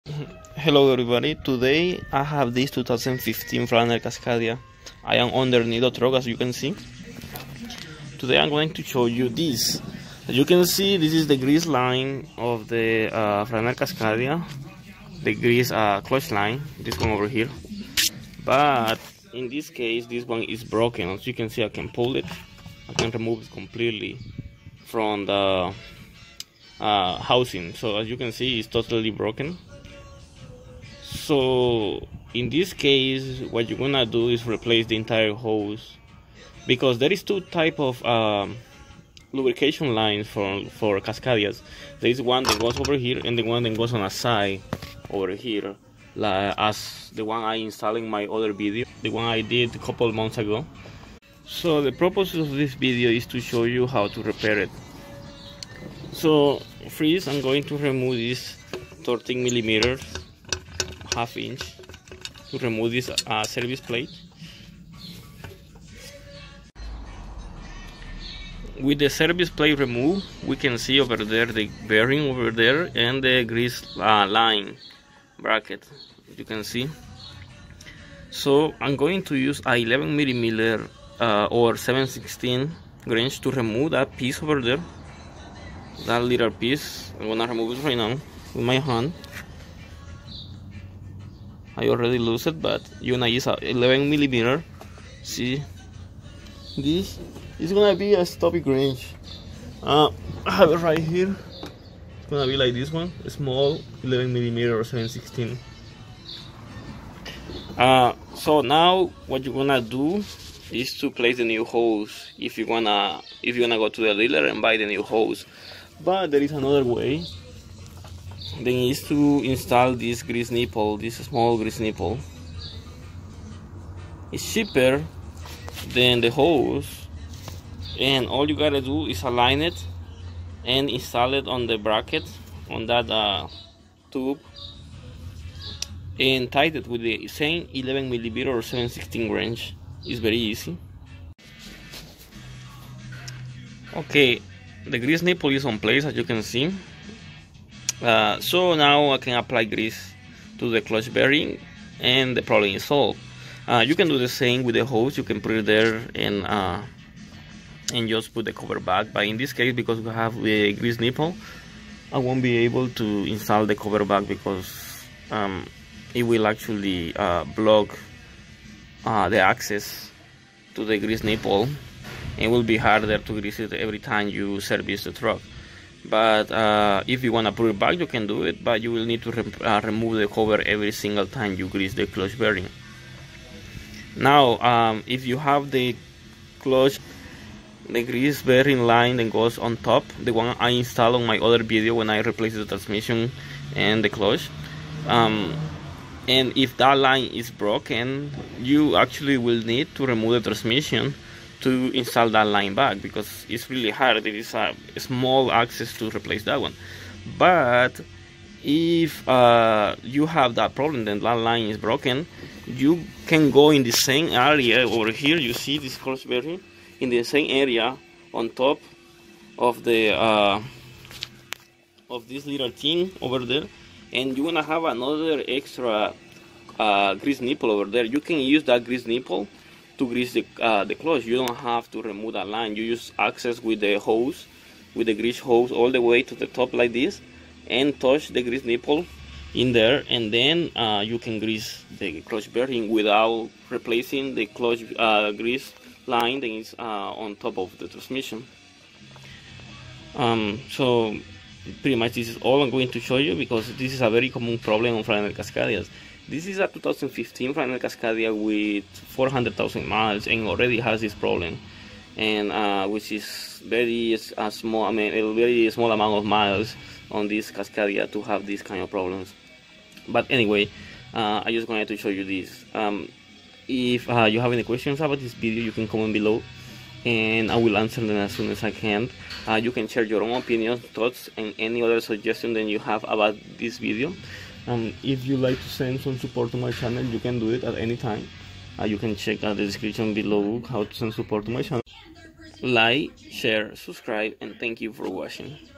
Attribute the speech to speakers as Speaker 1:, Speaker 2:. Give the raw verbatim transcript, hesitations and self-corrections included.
Speaker 1: Hello everybody, today I have this two thousand fifteen Flanner Cascadia. I am underneath the truck, as you can see. Today I'm going to show you this. As you can see, this is the grease line of the uh, Flanner Cascadia. The grease uh, clutch line, this one over here. But in this case, this one is broken. As you can see, I can pull it. I can remove it completely from the uh, housing. So as you can see, it's totally broken. So in this case, what you're gonna do is replace the entire hose, because there is two type of um, lubrication lines for for Cascadias. There is one that goes over here and the one that goes on a side over here, like as the one I installed in my other video, the one I did a couple of months ago. So the purpose of this video is to show you how to repair it. So first, I'm going to remove this thirteen millimeters half inch to remove this uh, service plate. With the service plate removed, we can see over there the bearing over there and the grease uh, line bracket, you can see. So I'm going to use a eleven millimeter uh, or seven sixteen wrench to remove that piece over there, that little piece. I'm gonna remove it right now with my hand. I already lose it, but you're gonna use a eleven millimeter. See, this is gonna be a stopping wrench. Uh, I have it right here. It's gonna be like this one, a small eleven millimeter or seven sixteen. Uh, so now what you're gonna do is to place the new hose. If you wanna, if you're gonna go to the dealer and buy the new hose, but there is another way. Then is to install this grease nipple, this small grease nipple. It's cheaper than the hose, and all you gotta do is align it and install it on the bracket, on that uh, tube, and tight it with the same eleven millimeter or seven sixteen wrench. It's very easy. Okay, the grease nipple is on place, as you can see. Uh, so now I can apply grease to the clutch bearing and the problem is solved. Uh, you can do the same with the hose. You can put it there and uh, and just put the cover back. But in this case, because we have the grease nipple, I won't be able to install the cover back because um, it will actually uh, block uh, the access to the grease nipple. It will be harder to grease it every time you service the truck. But uh, if you want to put it back, you can do it, but you will need to re uh, remove the cover every single time you grease the clutch bearing. Now um, if you have the clutch, the grease bearing line that goes on top, the one I installed on my other video when I replaced the transmission and the clutch, um, and if that line is broken, you actually will need to remove the transmission to install that line back, because it's really hard. It is a small access to replace that one. But if uh, you have that problem, then that line is broken, you can go in the same area over here. You see this clutch bearing in the same area on top of the uh, of this little thing over there, and you wanna have another extra uh, grease nipple over there. You can use that grease nipple to grease the, uh, the clutch. You don't have to remove that line. You just access with the hose, with the grease hose all the way to the top like this, and touch the grease nipple in there, and then uh, you can grease the clutch bearing without replacing the clutch uh, grease line that is uh, on top of the transmission. Um, so pretty much this is all I'm going to show you, because this is a very common problem on Flanner Cascadias. This is a two thousand fifteen Flanner Cascadia with four hundred thousand miles and already has this problem, and uh, which is very uh, small. I mean, a very small amount of miles on this Cascadia to have these kind of problems. But anyway, uh, I just wanted to show you this. Um, if uh, you have any questions about this video, you can comment below, and I will answer them as soon as I can. Uh, you can share your own opinions, thoughts, and any other suggestion that you have about this video. Um, if you like to send some support to my channel, you can do it at any time. Uh, you can check out the description below how to send support to my channel. Like, share, subscribe, and thank you for watching.